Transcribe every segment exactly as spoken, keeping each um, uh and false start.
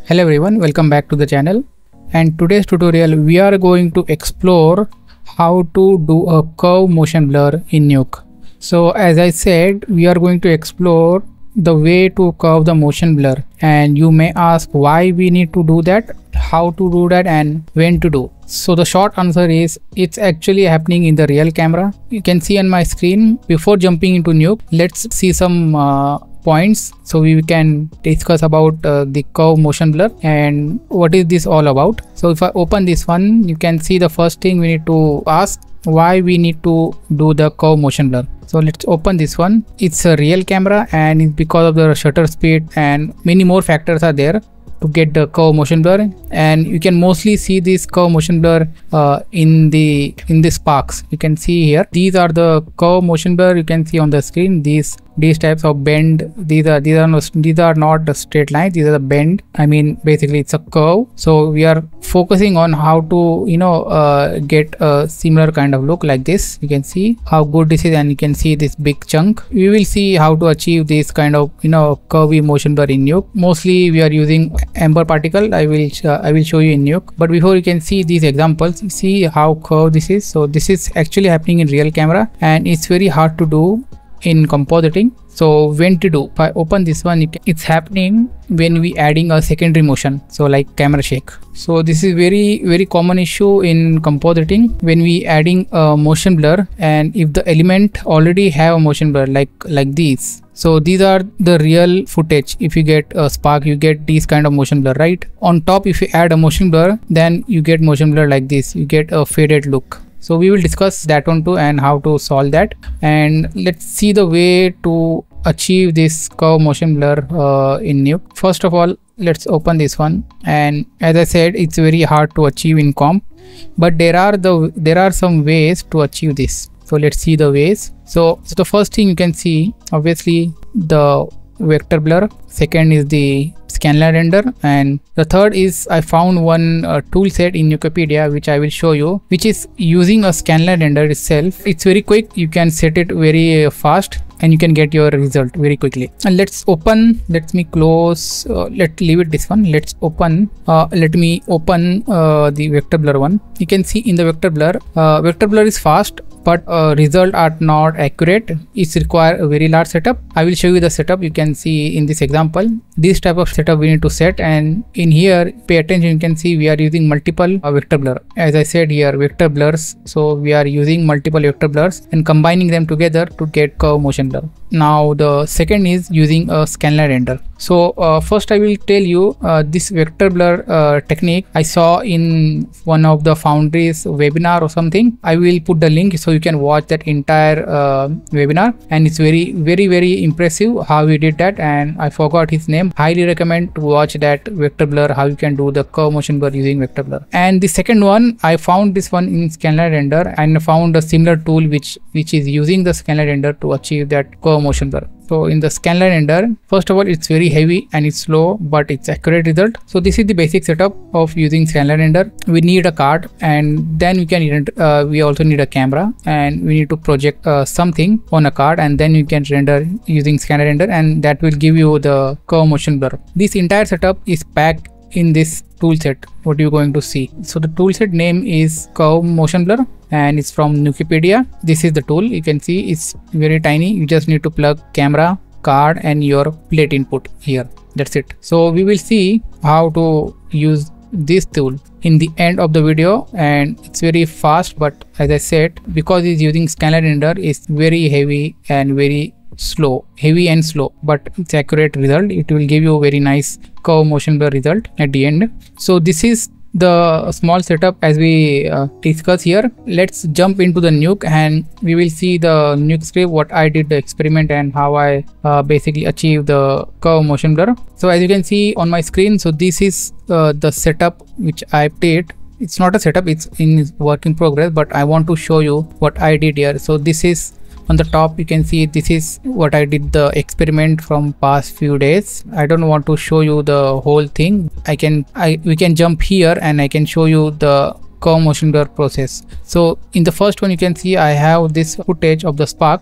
Hello everyone, welcome back to the channel. And today's tutorial we are going to explore how to do a curve motion blur in Nuke. So as I said, we are going to explore the way to curve the motion blur, and you may ask why we need to do that, how to do that, and when to do. So the short answer is it's actually happening in the real camera. You can see on my screen. Before jumping into Nuke, let's see some uh, points so we can discuss about uh, the curve motion blur and what is this all about. So if I open this one, you can see the first thing we need to ask why we need to do the curve motion blur. So let's open this one. It's a real camera, and it's because of the shutter speed and many more factors are there to get the curve motion blur, and you can mostly see this curve motion blur uh, in the in the sparks. You can see here these are the curve motion blur. You can see on the screen these these types of bend. These are these are not these are not the straight lines. These are the bend. I mean basically it's a curve. So we are focusing on how to you know uh, get a similar kind of look like this. You can see how good this is, and you can see this big chunk. We will see how to achieve this kind of you know curvy motion blur in Nuke. Mostly we are using amber particle. I will uh, I will show you in Nuke. But before you can see these examples, see how curved this is. So this is actually happening in real camera, and it's very hard to do in compositing. So when to do? If I open this one, it, it's happening when we adding a secondary motion, so like camera shake. So this is very very common issue in compositing when we adding a motion blur, and if the element already have a motion blur like like these. So these are the real footage. If you get a spark, you get these kind of motion blur, right? On top, if you add a motion blur, then you get motion blur like this. You get a faded look. So we will discuss that one too and how to solve that. And let's see the way to achieve this curve motion blur uh, in Nuke. First of all, let's open this one. And as I said, it's very hard to achieve in comp, but there are the there are some ways to achieve this. So let's see the ways. So, so the first thing you can see, obviously the vector blur. Second is the scanline render, and the third is I found one uh, tool set in Nukepedia which I will show you, which is using a scanline render itself. It's very quick. You can set it very uh, fast, and you can get your result very quickly. And let's open. Let me close. Uh, let leave it this one. Let's open. Uh, let me open uh, the vector blur one. You can see in the vector blur, uh, vector blur is fast, but uh, result are not accurate. It's require a very large setup. I will show you the setup. You can see in this example this type of setup we need to set, and in here pay attention. You can see we are using multiple uh, vector blur. As I said here, vector blurs. So we are using multiple vector blurs and combining them together to get curve motion blur. Now the second is using a scanline render. So uh, first I will tell you uh, this vector blur uh, technique I saw in one of the Foundry's webinar or something. I will put the link so you can watch that entire uh, webinar, and it's very very very impressive how he did that, and I forgot his name. Highly recommend to watch that vector blur, how you can do the curve motion blur using vector blur. And the second one, I found this one in scanline render and found a similar tool which which is using the scanline render to achieve that curve motion blur. So in the scanline render, first of all, it's very heavy and it's slow, but it's accurate result. So this is the basic setup of using scanline render. We need a card, and then we can uh, we also need a camera, and we need to project uh, something on a card, and then you can render using scanline render, and that will give you the curve motion blur. This entire setup is packed in this toolset. What you're going to see. So the toolset name is curve motion blur, and it's from Nukepedia. This is the tool. You can see it's very tiny. You just need to plug camera, card, and your plate input here. That's it. So we will see how to use this tool in the end of the video, and it's very fast, but as I said, because it's using scanline render, it's very heavy and very slow, heavy and slow, but it's accurate result. It will give you a very nice curve motion blur result at the end. So this is the small setup as we uh, discuss here. Let's jump into the Nuke, and we will see the Nuke script, what I did the experiment, and how I uh, basically achieved the curve motion blur. So as you can see on my screen, so this is uh, the setup which I did. It's not a setup, it's in work in progress, but I want to show you what I did here. So this is on the top. You can see this is what I did the experiment from past few days. I don't want to show you the whole thing. I can I we can jump here, and I can show you the curve motion blur process. So in the first one, you can see I have this footage of the spark.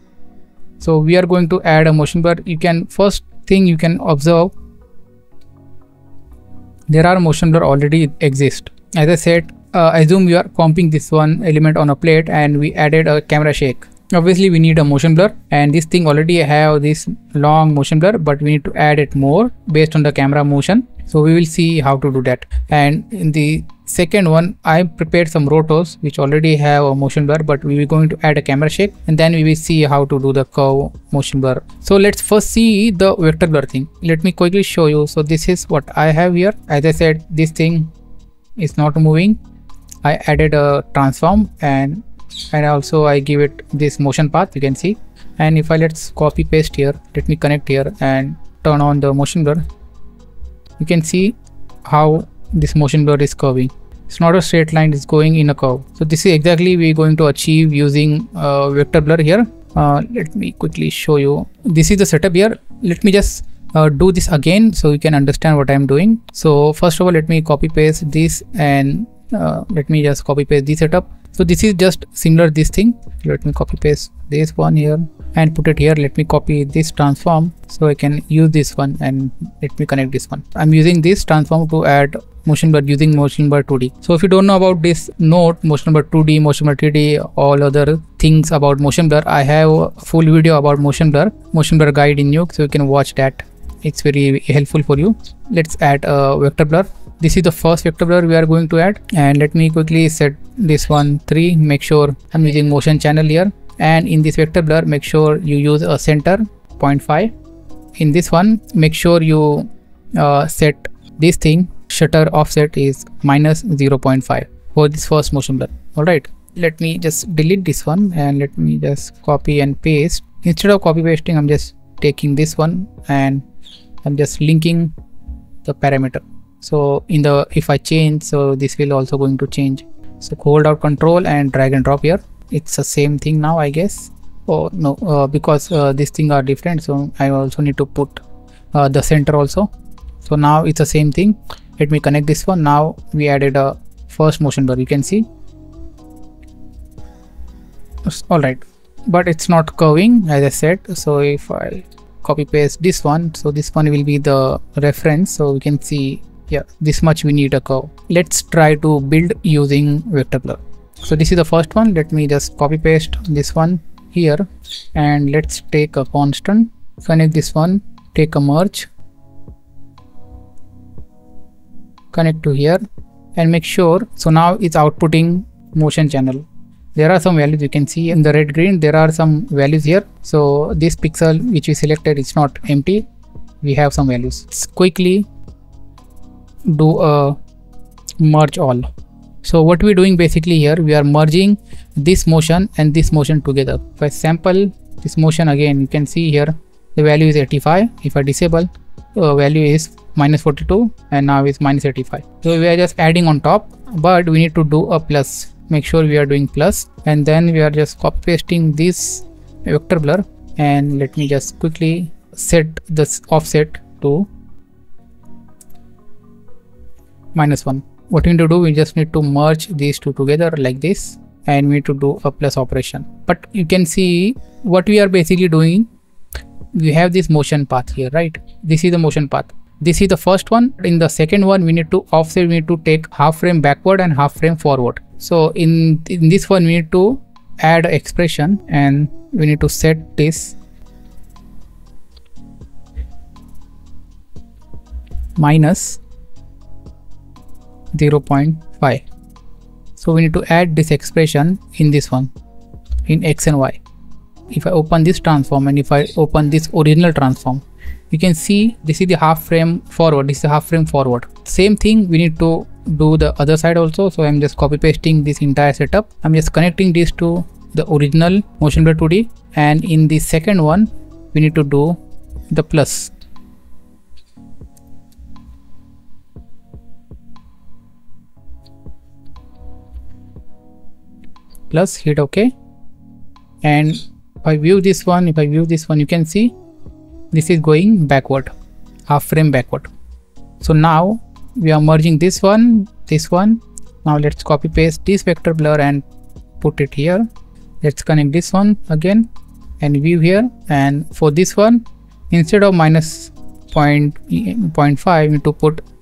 So we are going to add a motion blur. You can first thing you can observe there are motion blur already exist. As I said, uh, assume we are comping this one element on a plate and we added a camera shake. Obviously we need a motion blur, and this thing already have this long motion blur, but we need to add it more based on the camera motion. So we will see how to do that. And in the second one, I prepared some rotos which already have a motion blur, but we will going to add a camera shake, and then we will see how to do the curve motion blur. So let's first see the vector blur thing. Let me quickly show you. So this is what I have here. As I said, this thing is not moving. I added a transform, and and also I give it this motion path, you can see. And if I let's copy paste here, let me connect here and turn on the motion blur, you can see how this motion blur is curving. It's not a straight line, it's going in a curve. So this is exactly we're going to achieve using uh, vector blur here. Uh, let me quickly show you. This is the setup here. Let me just uh, do this again so you can understand what I'm doing. So first of all, let me copy paste this, and uh, let me just copy paste this setup. So this is just similar this thing. Let me copy paste this one here and put it here. Let me copy this transform so I can use this one, and let me connect this one. I'm using this transform to add motion blur using motion blur two D. So if you don't know about this note, motion blur two D, motion blur three D, all other things about motion blur, I have a full video about motion blur, motion blur guide in Nuke, so you can watch that. It's very helpful for you. Let's add a vector blur. This is the first vector blur we are going to add, and let me quickly set this one three. Make sure I'm using motion channel here, and in this vector blur make sure you use a center zero point five. In this one make sure you uh, set this thing shutter offset is minus zero point five for this first motion blur. Alright, let me just delete this one and let me just copy and paste. Instead of copy pasting, I'm just taking this one and I'm just linking the parameter. So in the if I change, so this will also going to change. So hold out control and drag and drop here. It's the same thing now, I guess. Oh no, uh, because uh, these things are different, so I also need to put uh, the center also. So now it's the same thing. Let me connect this one. Now we added a first motion blur, you can see. All right, but it's not curving as I said. So if I copy paste this one, so this one will be the reference, so we can see, yeah, this much we need a curve. Let's try to build using vector blur. So this is the first one. Let me just copy paste this one here, and let's take a constant, connect this one, take a merge, connect to here, and make sure. So now it's outputting motion channel. There are some values you can see in the red green. There are some values here. So this pixel which we selected is not empty. We have some values. Let's quickly do a merge all. So what we're doing basically here, we are merging this motion and this motion together. If I sample this motion again, you can see here the value is eighty-five. If I disable, the value is minus forty-two, and now it's minus eighty-five. So we are just adding on top, but we need to do a plus. Make sure we are doing plus, and then we are just copy pasting this vector blur, and let me just quickly set this offset to minus one. What we need to do, we just need to merge these two together like this, and we need to do a plus operation. But you can see what we are basically doing. We have this motion path here, right? This is the motion path. This is the first one. In the second one, we need to offset, we need to take half frame backward and half frame forward. So in, in this one, we need to add expression, and we need to set this minus zero point five. So we need to add this expression in this one, in X and Y. If I open this transform and if I open this original transform, you can see this is the half frame forward, this is the half frame forward. Same thing we need to do the other side also. So I'm just copy pasting this entire setup. I'm just connecting this to the original motion blur two D, and in the second one we need to do the plus. Plus, hit OK, and if I view this one, if I view this one, you can see this is going backward, half frame backward. So now we are merging this one, this one. Now let's copy paste this vector blur and put it here. Let's connect this one again and view here. And for this one, instead of minus zero point five, we need to put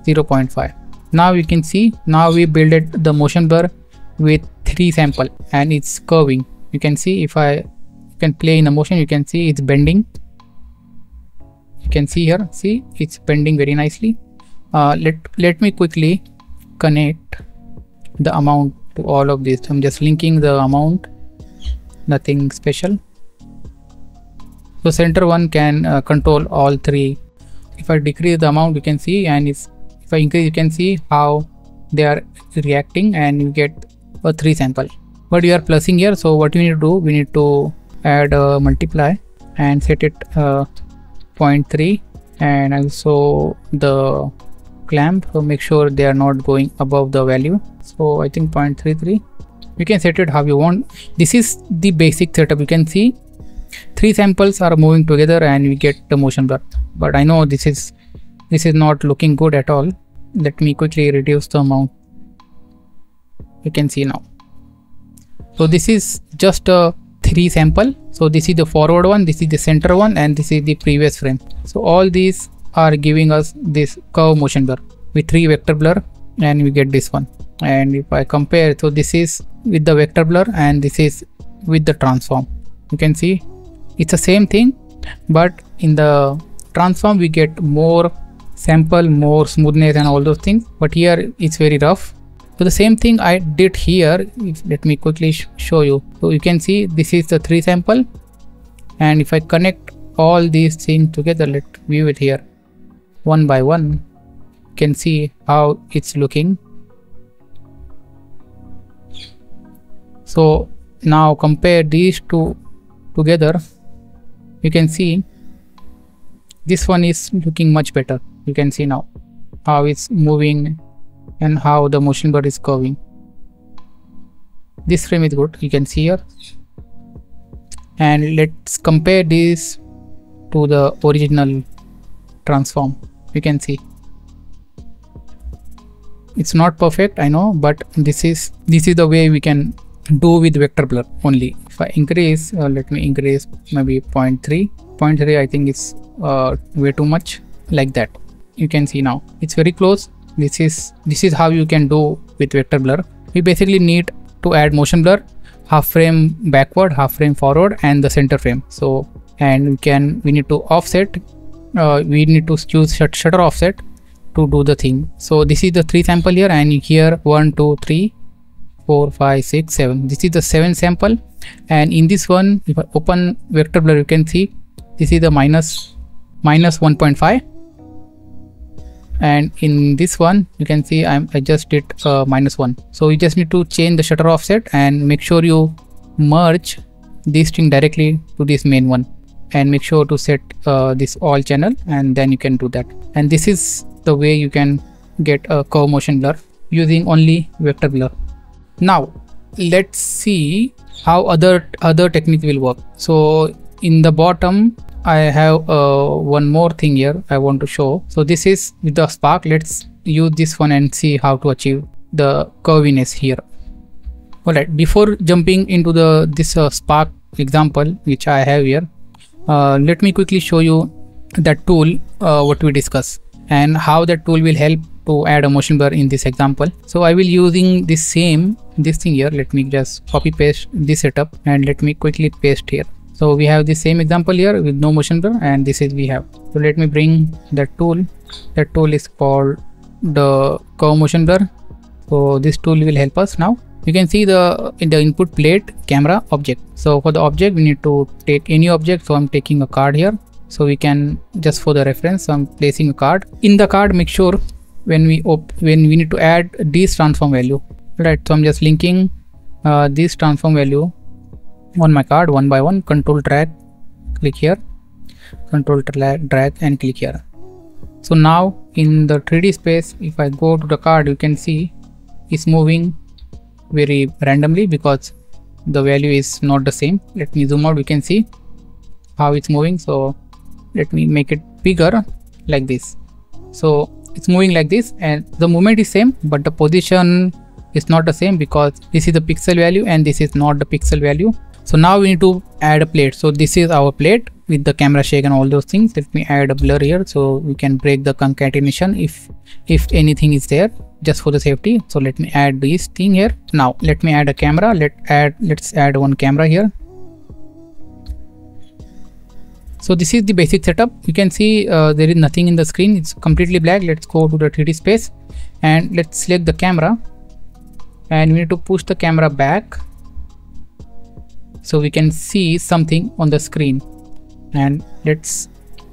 zero point five. Now you can see, now we built the motion blur with three sample and it's curving. You can see, if I can play in the motion, you can see it's bending. You can see here, see it's bending very nicely. Uh, let let me quickly connect the amount to all of this. I'm just linking the amount, nothing special. So center one can uh, control all three. If I decrease the amount, you can see, and it's, if I increase, you can see how they are reacting, and you get a three sample. But you are plusing here, so what we need to do, we need to add a multiply and set it uh, zero point three, and also the clamp, so make sure they are not going above the value. So I think zero point three three. You can set it how you want. This is the basic setup. You can see three samples are moving together and we get the motion blur. But I know this is this is not looking good at all. Let me quickly reduce the amount. You can see now. So this is just a three sample. So this is the forward one, this is the center one, and this is the previous frame. So all these are giving us this curve motion blur with three vector blur, and we get this one. And if I compare, so this is with the vector blur and this is with the transform. You can see it's the same thing, but in the transform we get more sample, more smoothness and all those things, but here it's very rough. So the same thing I did here. If, let me quickly sh show you. So you can see this is the three sample, and if I connect all these things together, let's view it here one by one. You can see how it's looking. So now compare these two together, you can see this one is looking much better. You can see now how it's moving and how the motion blur is curving. This frame is good, you can see here. And let's compare this to the original transform. You can see it's not perfect, I know, but this is this is the way we can do with vector blur only. If I increase, uh, let me increase maybe zero point three. zero point three I think is uh, way too much, like that. You can see now it's very close. This is this is how you can do with vector blur. We basically need to add motion blur, half frame backward, half frame forward, and the center frame. So, and we can we need to offset. Uh, we need to choose shut, shutter offset to do the thing. So this is the three sample here, and here one, two, three, four, five, six, seven. This is the seven sample, and in this one, if I open vector blur, you can see this is the minus minus one point five. And in this one you can see I'm I just did uh, minus one. So you just need to change the shutter offset and make sure you merge this thing directly to this main one, and make sure to set uh, this all channel, and then you can do that. And this is the way you can get a curve motion blur using only vector blur. Now let's see how other other technique will work. So in the bottom I have uh, one more thing here I want to show. So this is with the spark. Let's use this one and see how to achieve the curviness here. Alright, before jumping into the this uh, spark example which I have here, uh, let me quickly show you that tool uh, what we discuss and how that tool will help to add a motion blur in this example. So I will using this same this thing here. Let me just copy paste this setup and let me quickly paste here. So we have the same example here with no motion blur, and this is we have. So let me bring that tool. That tool is called the curve motion blur. So this tool will help us now. You can see the in the input plate camera object. So for the object we need to take any object. So I'm taking a card here. So we can just for the reference, so I'm placing a card. In the card, make sure when we op when we need to add this transform value. Right. So I'm just linking uh, this transform value on my card one by one. Control drag, click here, control drag, drag and click here. So now in the three D space, if I go to the card, you can see it's moving very randomly because the value is not the same. Let me zoom out. We can see how it's moving. So let me make it bigger like this. So it's moving like this, and the movement is same, but the position is not the same because this is the pixel value and this is not the pixel value. So now we need to add a plate. So this is our plate with the camera shake and all those things. Let me add a blur here so we can break the concatenation if if anything is there, just for the safety. So let me add this thing here. Now let me add a camera. Let add let's add one camera here. So this is the basic setup. You can see uh, there is nothing in the screen. It's completely black. Let's go to the three D space and let's select the camera, and we need to push the camera back so we can see something on the screen. And let's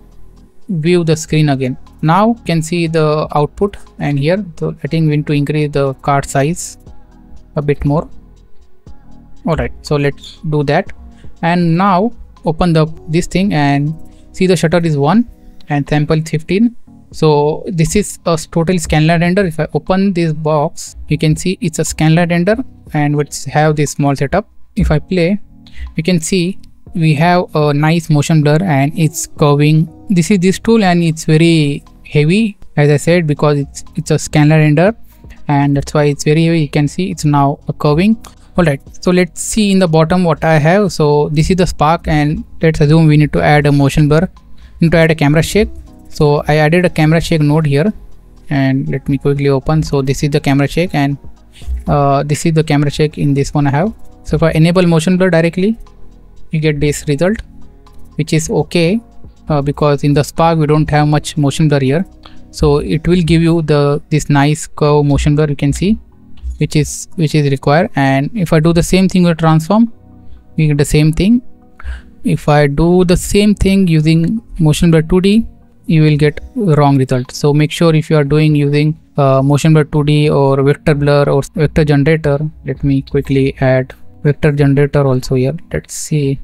view the screen again. Now you can see the output, and here so I think we need to increase the card size a bit more. Alright, so let's do that. And now open the this thing and see the shutter is one and sample fifteen. So this is a total scanline render. If I open this box, you can see it's a scanline render, and let's have this small setup. If I play, you can see we have a nice motion blur and it's curving. This is this tool and it's very heavy, as I said, because it's it's a scanline render, and that's why it's very heavy. You can see it's now a curving. Alright, so let's see in the bottom what I have. So this is the spark, and let's assume we need to add a motion blur. We need to add a camera shake. So I added a camera shake node here, and let me quickly open. So this is the camera shake, and uh, this is the camera shake in this one I have. So if I enable motion blur directly, you get this result, which is okay uh, because in the spark we don't have much motion blur here. So it will give you the this nice curve motion blur, you can see, which is which is required. And if I do the same thing with transform, we get the same thing. If I do the same thing using motion blur two D, you will get wrong result. So make sure if you are doing using uh, motion blur two D or vector blur or vector generator. Let me quickly add vector generator also here. Let's see.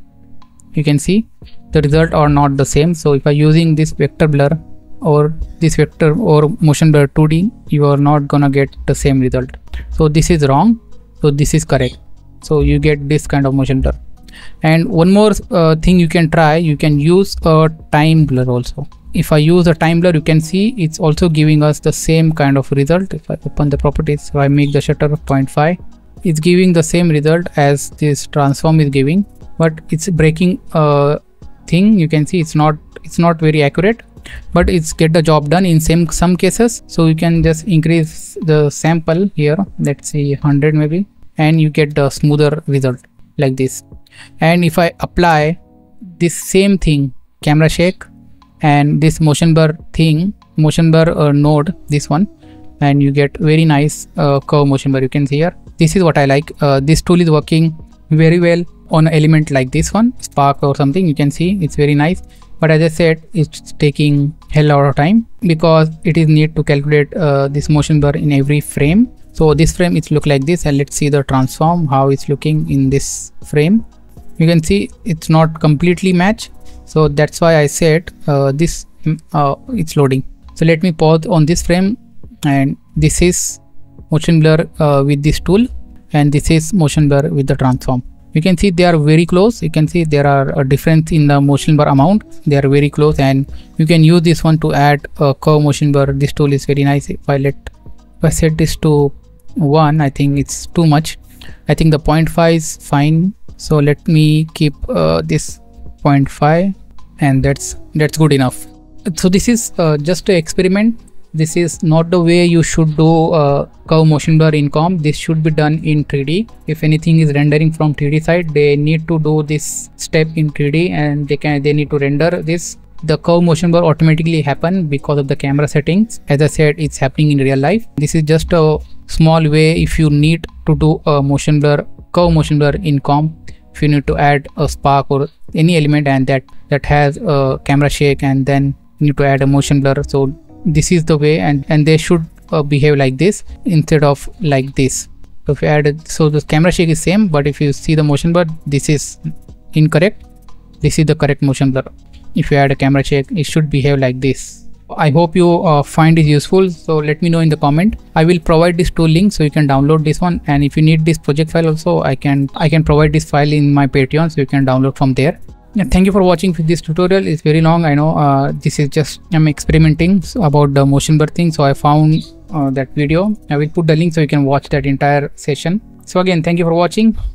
You can see the result are not the same. So if I using this vector blur or this vector or motion blur two D, you are not gonna get the same result. So this is wrong, so this is correct. So you get this kind of motion blur. And one more uh, thing you can try, you can use a time blur also. If I use a time blur, you can see it's also giving us the same kind of result. If I open the properties, if I make the shutter of zero point five, it's giving the same result as this transform is giving, but it's breaking a thing. You can see it's not it's not very accurate, but it's get the job done in same some cases. So you can just increase the sample here, let's say one hundred maybe, and you get the smoother result like this. And if I apply this same thing, camera shake and this motion blur thing, motion blur uh, node, this one, and you get very nice uh, curve motion blur. You can see here, this is what I like. Uh, this tool is working very well on an element like this one, spark or something. You can see it's very nice, but as I said, it's taking hell lot of time because it is need to calculate uh, this motion blur in every frame. So this frame it look like this, and let's see the transform how it's looking in this frame. You can see it's not completely match, so that's why I said uh, this uh, it's loading. So let me pause on this frame, and this is motion blur uh, with this tool, and this is motion blur with the transform. You can see they are very close. You can see there are a difference in the motion blur amount. They are very close, and you can use this one to add a curve motion blur. This tool is very nice. If I let if I set this to one, I think it's too much. I think the zero point five is fine. So let me keep uh, this zero point five, and that's that's good enough. So this is uh, just an experiment. This is not the way you should do uh, curve motion blur in comp. This should be done in three D. If anything is rendering from three D side, they need to do this step in three D, and they can they need to render this. The curve motion blur automatically happen because of the camera settings. As I said, it's happening in real life. This is just a small way if you need to do a motion blur, curve motion blur in comp. If you need to add a spark or any element and that that has a camera shake, and then you need to add a motion blur. So this is the way, and and they should uh, behave like this instead of like this. So if you add it, so the camera shake is same, but if you see the motion blur, this is incorrect. This is the correct motion blur. If you add a camera shake, it should behave like this. I hope you uh, find it useful. So let me know in the comment. I will provide this tool link so you can download this one, and if you need this project file also, I can I can provide this file in my Patreon, so you can download from there. And thank you for watching this tutorial. It's very long, I know. Uh, this is just I'm experimenting about the motion blur thing, so I found uh, that video. I will put the link so you can watch that entire session. So again, thank you for watching.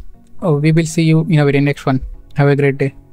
uh, we will see you in a very next one. Have a great day.